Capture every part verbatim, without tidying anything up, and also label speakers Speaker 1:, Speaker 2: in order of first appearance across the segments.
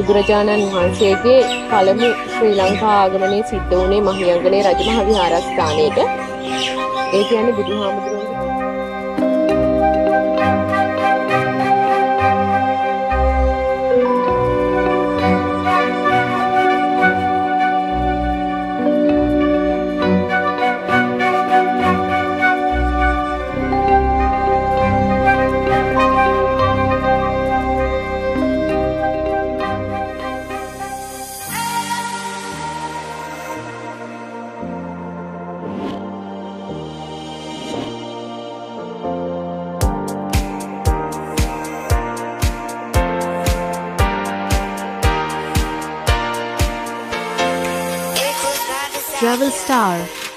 Speaker 1: බුදුරජාණන් වහන්සේගේ පළමු ශ්‍රී ලංකා ආගමනය සිද්ධ වුණේ මහියංගනයේ රජ මහ විහාරස්ථානයේට. ඒ කියන්නේ බුදුහාමුදුරුවෝ
Speaker 2: Travel Star.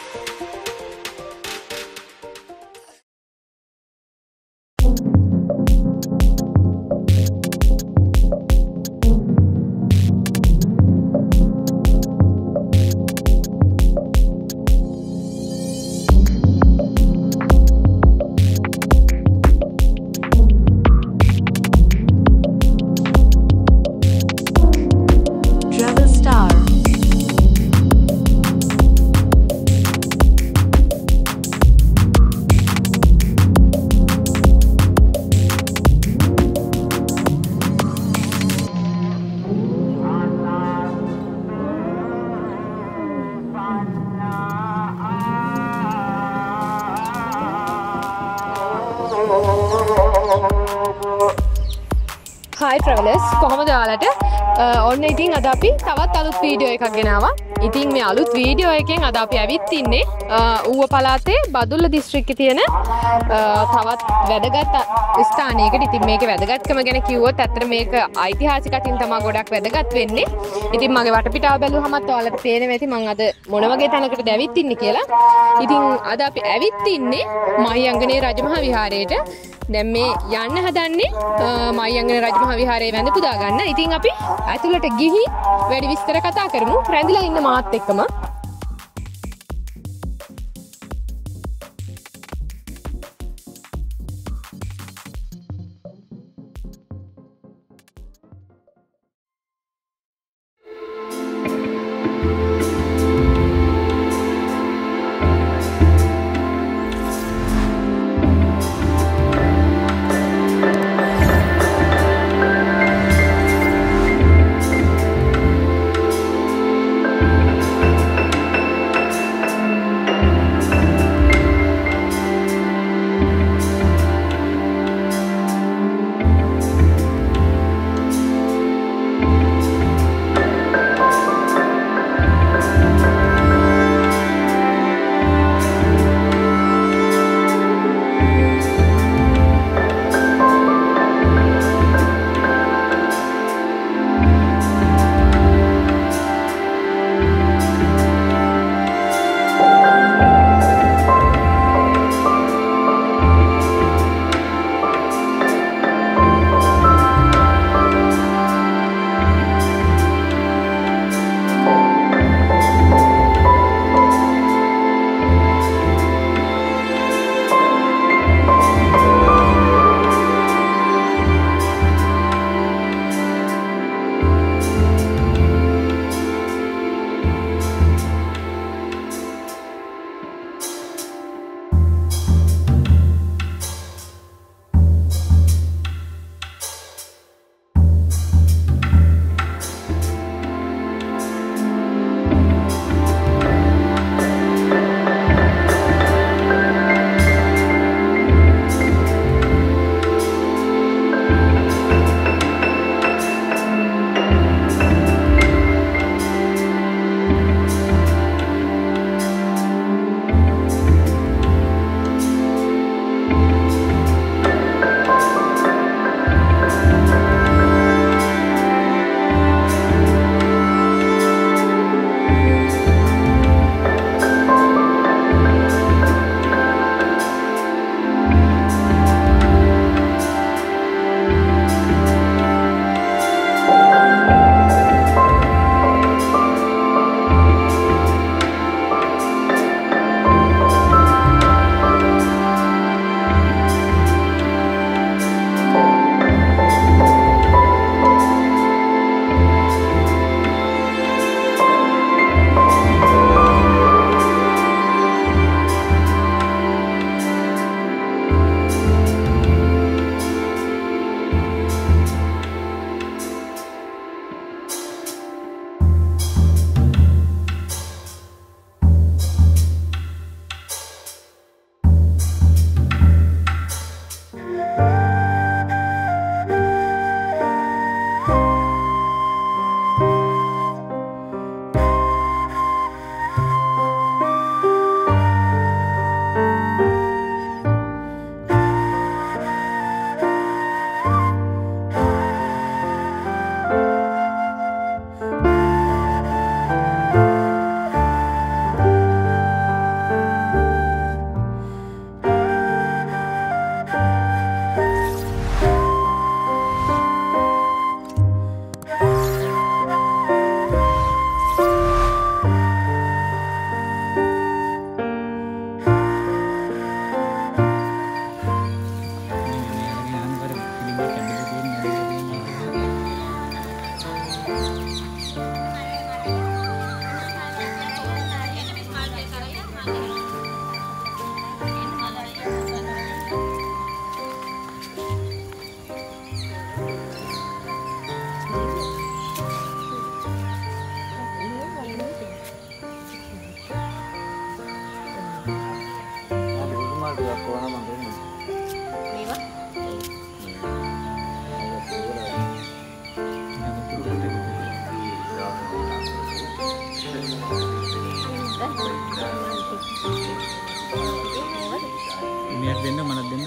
Speaker 1: Hi travellers, කොහොමද ඔයාලට? ඔන්න ඉතින් අද අපි තවත් අලුත් වීඩියෝ එකක් ගෙනාවා. ඉතින් මේ අලුත් වීඩියෝ එකෙන් අද අපි ඇවිත් ඉන්නේ ඌව පළාතේ බදුල්ල දිස්ත්‍රික්කයේ තියෙන තවත් වැදගත් ස්ථානයකට. ඉතින් මේකේ වැදගත්කම ගැන කිව්වොත් ඇත්තට මේක ඓතිහාසික අතින් තමයි ගොඩක් වැදගත් වෙන්නේ. ඉතින් මගේ වටපිටාව බැලුවහමත් ඔයාලට තේරෙනවා ඇති මම අද මොන වගේ තැනකටද ඇවිත් ඉන්නේ කියලා. ඉතින් අද අපි ඇවිත් ඉන්නේ මහියංගනයේ රජ මහ විහාරයට. දැන් මේ යන්න හදන්නේ මහියංගන රජ මහ විහාරයේ වැඳ පුදා ගන්න. ඉතින් අපි ඇතුළට ගිහින් වැඩි විස්තර කතා කරමු. රැඳිලා ඉන්න මාත් එක්කම.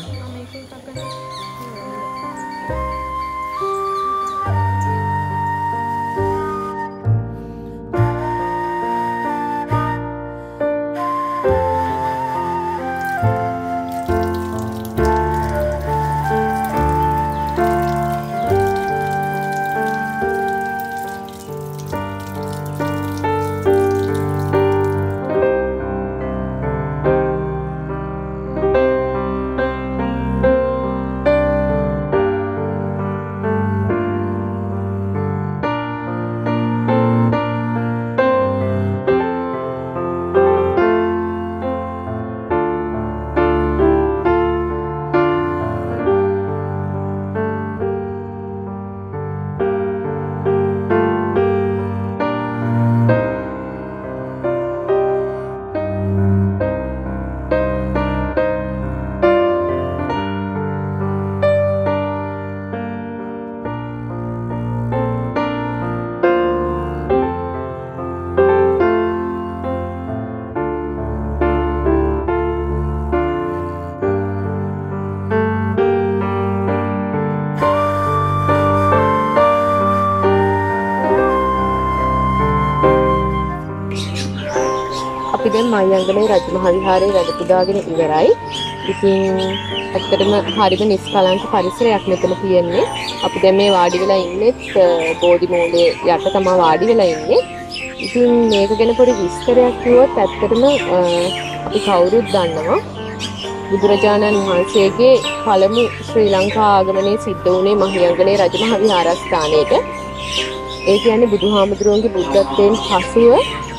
Speaker 1: දැන් මහියංගනයේ රජ මහ විහාරයේ වැඩ පුදාගෙන ඉවරයි. ඉතින් ඇත්තටම හරිම නිස්කලංක පරිසරයක් මෙතන තියෙන්නේ. අපි දැන් මේ වාඩි වෙලා ඉන්නෙත් බෝධි මූලයේ යට තමයි වාඩි වෙලා ඉන්නේ. ඉතින් මේක ගැන පොඩි විස්තරයක් කිව්වොත් ඇත්තටම අපි කවුරුත් දන්නවා බුදුරජාණන් වහන්සේගේ පළමු ශ්‍රී ලංකා ආගමනය සිද්ධ වුණේ මහියංගනයේ රජ මහ විහාරස්ථානයේට. ඒ කියන්නේ බුදුහාමුදුරුවන්ගේ බුද්ධත්වයෙන් පසුව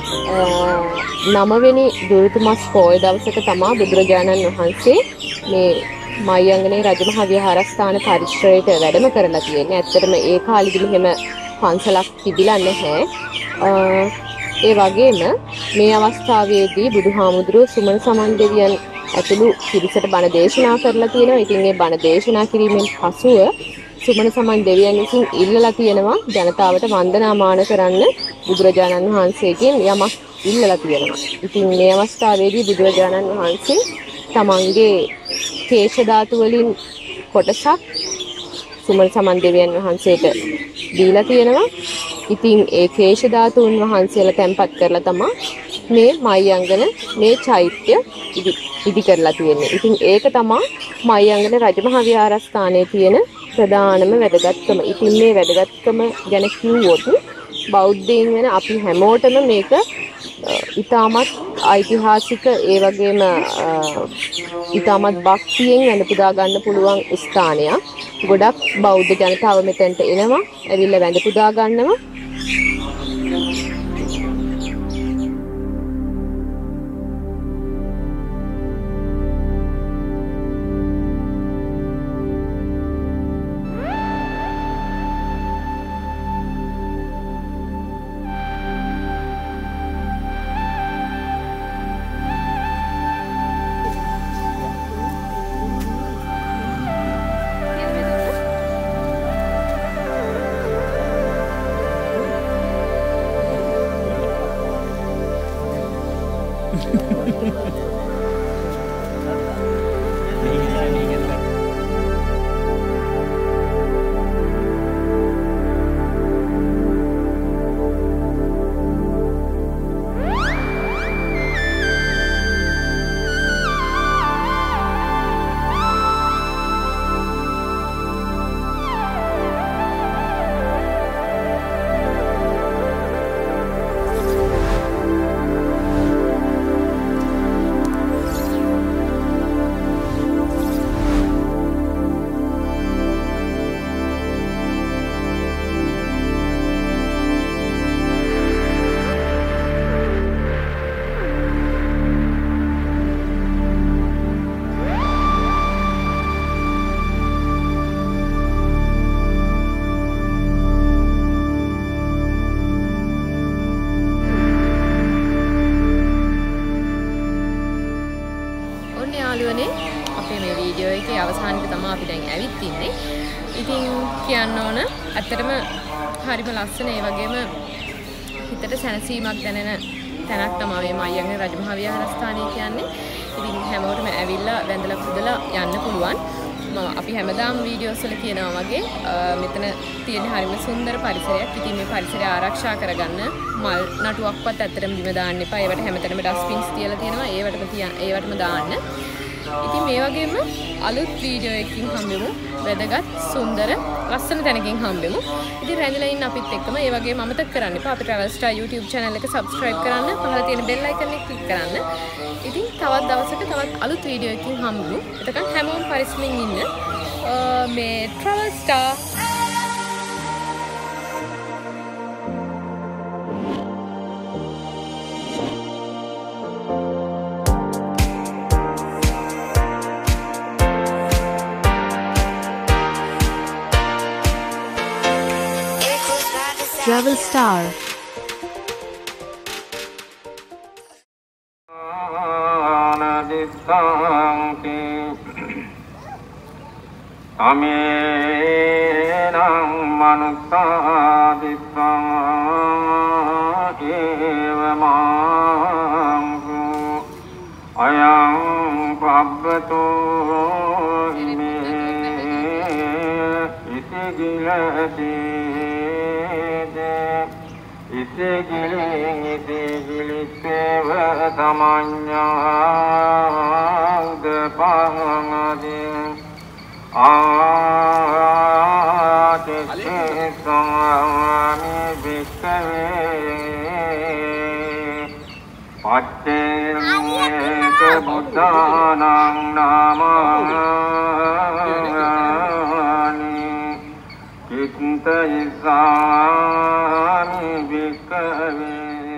Speaker 1: නවවෙනි දුරුතුමස් පොය දවසක තමයි බුදුරජාණන් වහන්සේ මේ මහියංගනයේ රජ මහ විහාරස්ථාන පරිශ්‍රයට වැඩම කරලා තියෙන්නේ. ඇත්තටම ඒ කාලෙදිම එහෙම පන්සලක් තිබිලා නැහැ. ඒ වගේම මේ අවස්ථාවේදී බුදුහාමුදුරුවෝ සුමන සමන් දෙවියන් ඇතුළු පිරිසට බණ දේශනා කරලා තියෙනවා. ඉතින් මේ බණ දේශනා කිරීමෙන් පසුව සුමන සමන් දෙවියන් විසින් ඉල්ලලා තියෙනවා ජනතාවට වන්දනාමාන කරන්න බුදුරජාණන් වහන්සේගෙන් යමක් ඉල්ලලා තියෙනවා. ඉතින් මේ අවස්ථාවේදී බුදුරජාණන් වහන්සේ තමන්ගේ කේශ ධාතු වලින් කොටසක් සුමන සමන් දෙවියන් වහන්සේට දීලා තියෙනවා. ඉතින් ඒ කේශ ධාතුන් වහන්සේලා තැන්පත් කරලා තමයි මේ මහියංගන මේ චෛත්‍ය ඉදි ඉදි කරලා තියෙන්නේ. ඉතින් ඒක තමයි මහියංගන රජ මහ විහාරස්ථානයේ තියෙන ප්‍රධානම වැදගත්කම. ඉතින් මේ වැදගත්කම ගැන කිව්වොත් බෞද්ධයින් වෙන අපි හැමෝටම මේක ඉතාමත් ඓතිහාසික ඒ වගේම ඉතාමත් භක්තියෙන් වැඳ පුදා ගන්න පුළුවන් ස්ථානයක්. ගොඩක් බෞද්ධ ජනතාව මෙතනට එනවා, ඇවිල්ලා වැඳ පුදා ගන්නවා. අපේ මේ වීඩියෝ එකේ අවසානයේ තමයි අපි දැන් ඇවිත් ඉන්නේ. ඉතින් කියන්න ඕන ඇත්තටම හරිම ලස්සන ඒ වගේම හිතට සැනසීමක් දැනෙන තැනක් තමයි මේ මහියංගන රජ මහ විහාරස්ථානය කියන්නේ. ඉතින් හැමෝටම ඇවිල්ලා වැඳලා පුදලා යන්න පුළුවන්. අපි හැමදාම වීඩියෝස් වල කියනවා වගේ මෙතන තියෙන හරිම සුන්දර පරිසරයක්. ඉතින් මේ පරිසරය ආරක්ෂා කරගන්න මල් නටුවක්වත් ඇත්තටම බිම දාන්න එපා. ඒවට හැමතැනම ඩස්ට්බින්ස් තියලා තියෙනවා. ඒවටම තියන් ඒවටම දාන්න. ඉතින් මේ වගේම අලුත් වීඩියෝ එකකින් හම්බෙමු. වැදගත් සුන්දර ලස්සන තැනකින් හම්බෙමු. ඉතින් රැඳිලා ඉන්න අපිත් එක්කම ඒ වගේම අමතක කරන්න එපා. අපේ Travel Star YouTube channel එක subscribe කරන්න. පහළ තියෙන bell icon එක click කරන්න. ඉතින් තවත් දවසක තවත් අලුත් වීඩියෝ එකකින් හම්බෙමු. එතකන් හැමෝම පරිස්සමින් ඉන්න. මේ Travel Star
Speaker 2: Travel Star.
Speaker 3: Aminam manusaditam evamangku ayam pabbato ime isigilati isigilin isigilisseva samanyāgapāngadin ātishisāmi bhikkave paccēneka buddhānaṁ nāmāni kittayisāmi bhikkave